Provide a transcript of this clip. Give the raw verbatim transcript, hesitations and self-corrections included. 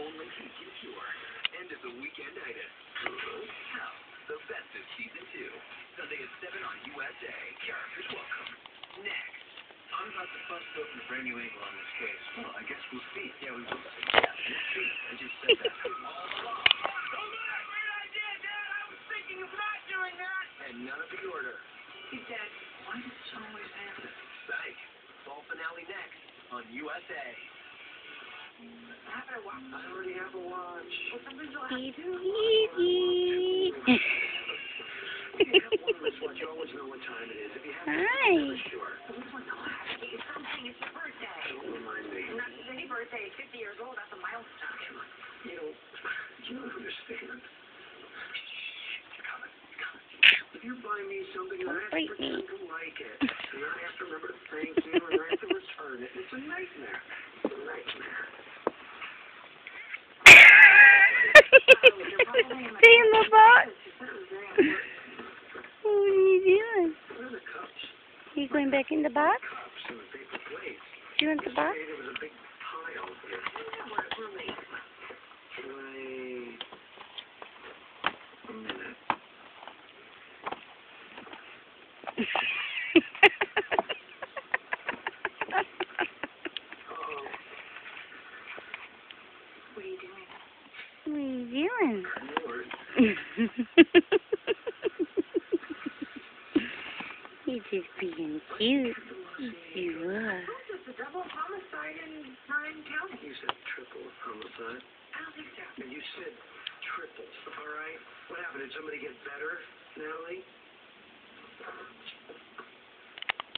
only he can cure. End of the weekend-itis. House, the best of season two. Sunday at seven on U S A. Characters welcome. Next. I'm about to bust open a brand new angle on this case. Well, I guess we'll see. Yeah, we will see. Yeah, we'll see. I just said that. All along. Oh, my, great idea, Dad. I was thinking of not doing that. And none of the order. Hey, Dad, why does this always happen? Psych. Fall finale next on U S A. I have a watch. I already have a watch. Well, something's you'll have to do. If you have one wristwatch, you always know what time it is. If you have one, you're never sure. Which one's the last? It's something. It's your birthday. Don't remind me. Not just any birthday. fifty years old. That's a milestone. You know, you don't understand. It's coming. It's coming. If you buy me something, I have to pretend to like it. And I have to remember to thank you, and I have to return it. It's a nightmare. It's a nightmare. Stay in the box. What are you doing? Where are the cups? Are you going back in the box? Cups and the paper plates. Do you want the box? There was a big pile here. Wait a minute. Uh-oh. What are you doing? What are you doing? Lord. You're just being cute. You are. It's a double homicide in Marin County. You said triple homicide? I don't think so. And you said triple, all right? What happened? Did somebody get better, Natalie?